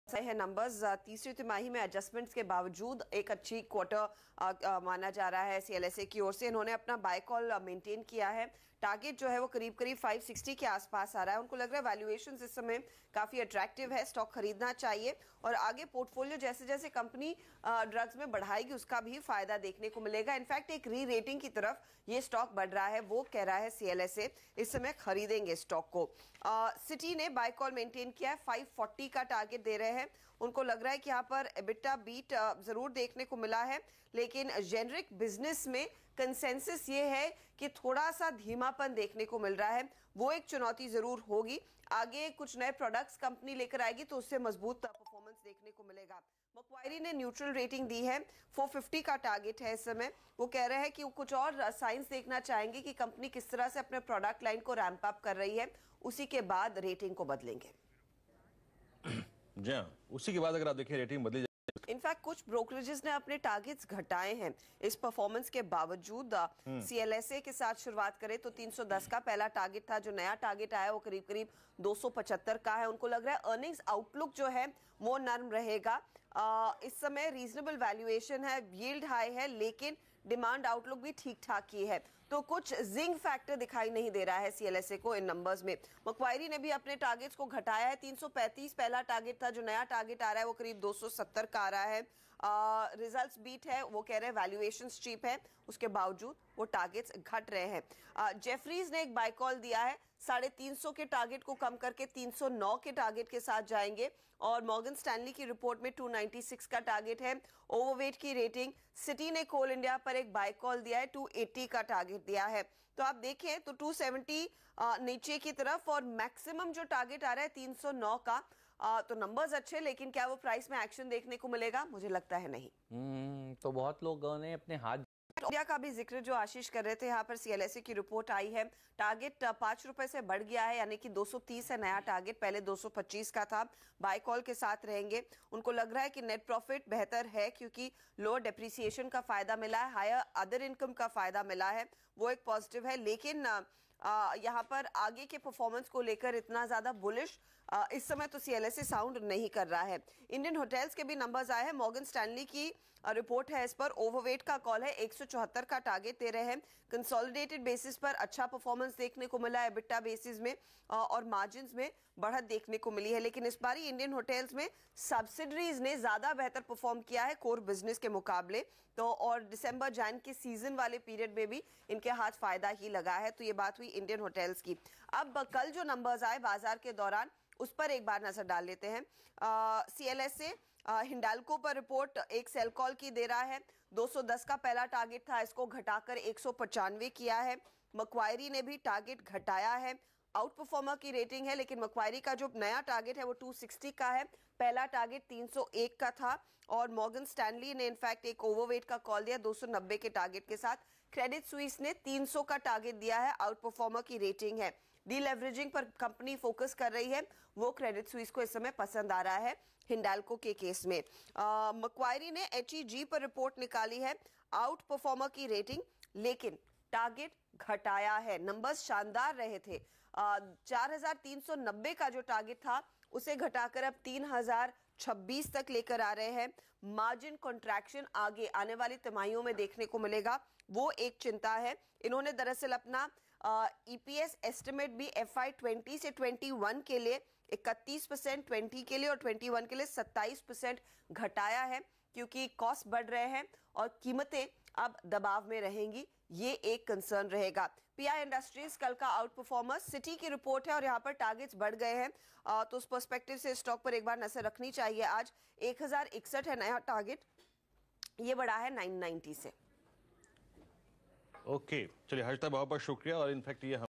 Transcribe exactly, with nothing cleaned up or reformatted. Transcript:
है नंबर्स तीसरी तिमाही में एडजस्टमेंट्स के बावजूद एक अच्छी क्वार्टर माना जा रहा है सीएलएसए की ओर से। इन्होंने अपना बाय कॉल मेंटेन किया है। टारगेट जो है वो करीब करीब पाँच सौ साठ के आसपास आ रहा है। उनको लग रहा है वैल्यूएशंस इस समय काफी अट्रैक्टिव है, स्टॉक खरीदना चाहिए और आगे पोर्टफोलियो जैसे जैसे कंपनी ड्रग्स में बढ़ाएगी उसका भी फायदा देखने को मिलेगा। इनफैक्ट एक री रेटिंग की तरफ ये स्टॉक बढ़ रहा है, वो कह रहा है सीएलएसए इस समय खरीदेंगे स्टॉक को। सिटी ने बाय कॉल मेंटेन किया है, पाँच सौ चालीस का टारगेट दे रहे हैं। उनको लग रहा है कि यहाँ पर एबिटा बीट जरूर देखने को मिला है, लेकिन जेनरिक बिजनेस में कंसेंसस ये है कि थोड़ा सा धीमापन देखने को मिल रहा है। वो एक चुनौती जरूर होगी। आगे कुछ नए प्रोडक्ट्स कंपनी लेकर आएगी तो उससे मजबूत परफॉर्मेंस देखने को मिलेगा। मक्वायरी ने न्यूट्रल रेटिंग दी है, चार सौ पचास का टारगेट है इस समय। वो कह रहे हैं कि वो कुछ और साइंस देखना चाहेंगे कि कंपनी किस तरह से अपने प्रोडक्ट लाइन को रैंप अप कर रही है, उसी के बाद रेटिंग को बदलेंगे। जी हाँ, उसी के बाद अगर आप देखें रेटिंग बदली। इनफैक्ट कुछ ब्रोकरेजेस ने अपने टारगेट्स घटाए हैं इस परफॉर्मेंस के बावजूद। सीएलएसए के साथ शुरुआत करें तो तीन सौ दस का पहला टारगेट था, जो नया टारगेट आया वो करीब करीब दो सौ पचहत्तर का है। उनको लग रहा है अर्निंग्स आउटलुक जो है वो नर्म रहेगा। आ, इस समय रीजनेबल वैल्यूएशन है, यील्ड हाई है, लेकिन डिमांड आउटलुक भी ठीक ठाक ही है, तो कुछ जिंग फैक्टर दिखाई नहीं दे रहा है सीएलएसए को इन नंबर्स में। मक्वायरी ने भी अपने टारगेट्स को घटाया है। तीन सौ पैंतीस पहला टारगेट था, जो नया टारगेट आ रहा है वो करीब दो सौ सत्तर का आ रहा है। रिजल्ट्स बीट है, वो कह रहे हैं वैल्यूएशन चीप है, उसके बावजूद वो टारगेट्स घट रहे हैं। जेफरीज ने एक बाय कॉल दिया है, साढ़े तीन सौ के टारगेट को कम करके तीन सौ नौ के टारगेट के साथ जाएंगे। और मॉर्गन स्टैनली की रिपोर्ट में दो सौ छियानवे का टारगेट है, ओवरवेट की रेटिंग। सिटी ने कोल इंडिया पर एक बाय कॉल दिया है, दो सौ अस्सी का टारगेट दिया है। तो आप देखें तो दो सौ सत्तर नीचे की तरफ और मैक्सिमम जो टारगेट आ रहा है तीन सौ नौ का। आ, तो नंबर्स अच्छे, लेकिन क्या वो प्राइस में एक्शन देखने को मिलेगा? मुझे लगता है नहीं। हम्म तो बहुत लोगों ने अपने हाथ इंडिया का भी जिक्र जो आशीष कर रहे थे, यहाँ पर सीएलएसए की रिपोर्ट आई है। टारगेट पांच रुपए से बढ़ गया है, यानी कि दो सौ तीस है नया टारगेट, पहले दो सौ पच्चीस का था। बाय कॉल के साथ रहेंगे। उनको लग रहा है कि नेट प्रॉफिट बेहतर है क्योंकि लोअर डेप्रिसिएशन का फायदा मिला है, हायर अदर इनकम का फायदा मिला है, वो एक पॉजिटिव है। लेकिन आ, यहाँ पर आगे के परफॉर्मेंस को लेकर इतना ज्यादा बुलिश आ, इस समय तो सीएलएसए साउंड नहीं कर रहा है। इंडियन होटल्स के भी नंबर्स आए हैं, मॉर्गन स्टैनली की रिपोर्ट है इस पर। ओवरवेट का कॉल है, एक सौ चौहत्तर का टारगेट दे रहे हैं। कंसोलिडेटेड बेसिस पर अच्छा परफॉर्मेंस देखने को मिला है, एबिटा बेसिस में आ, और मार्जिन में बढ़त देखने को मिली है। लेकिन इस बार इंडियन होटल्स में सब्सिडरीज ने ज्यादा बेहतर परफॉर्म किया है कोर बिजनेस के मुकाबले। तो और दिसंबर जैन के सीजन वाले पीरियड में भी इनके हाथ फायदा ही लगा है। तो ये बात हुई इंडियन होटल्स की। अब कल जो नंबर्स आए बाजार के दौरान, उस पर एक बार नजर डाल लेते हैं। सीएलएसए हिंडाल्को पर रिपोर्ट एक सेल कॉल की दे रहा है। दो सौ दस का पहला टारगेट था, इसको घटाकर एक सौ पचानवे किया है। मक्वायरी ने भी टारगेट घटाया है, आउट परफॉर्मर की रेटिंग है, लेकिन मक्वायरी का जो नया टारगेट है वो दो सौ साठ का है, पहला टारगेट तीन सौ एक का था। और मॉर्गन स्टैनली ने इनफैक्ट एक ओवरवेट का कॉल दिया दो सौ नब्बे के टारगेट के साथ। क्रेडिट स्विस ने तीन सौ का टारगेट दिया है, आउट परफॉर्मर की रेटिंग है। डीलेवरेजिंग पर कंपनी फोकस कर रही है, वो क्रेडिट स्विस को इस समय पसंद आ रहा है हिंडाल्को के केस में। मक्वायरी ने एचईजी पर रिपोर्ट निकाली है, आउट परफॉर्मर की रेटिंग, लेकिन टारगेट घटाया है। नंबर्स शानदार रहे थे, चार हजार तीन सौ नब्बे का जो टारगेट था उसे घटाकर अब तीन हजार छब्बीस तक लेकर आ रहे हैं। मार्जिन कॉन्ट्रैक्शन आगे आने वाली तिमाहियों में देखने को मिलेगा, वो एक चिंता है। इन्होंने दरअसल अपना ईपीएस एस्टिमेट भी एफ आई ट्वेंटी से इक्कीस के लिए इकतीस परसेंट, बीस के लिए और इक्कीस के लिए सत्ताईस परसेंट घटाया है, क्योंकि कॉस्ट बढ़ रहे हैं और कीमतें अब दबाव में रहेंगी, ये एक कंसर्न रहेगा। पीआई इंडस्ट्रीज कल का आउट परफॉर्मर। सिटी की रिपोर्ट है और यहाँ पर टारगेट्स बढ़ गए हैं, तो उस पर्सपेक्टिव से स्टॉक पर एक बार नजर रखनी चाहिए। आज एक हजार इकसठ है नया टारगेट, ये बढ़ा है नौ सौ नब्बे से। ओके, चलिए हर्षदा बहुत बहुत शुक्रिया। और इनफैक्ट ये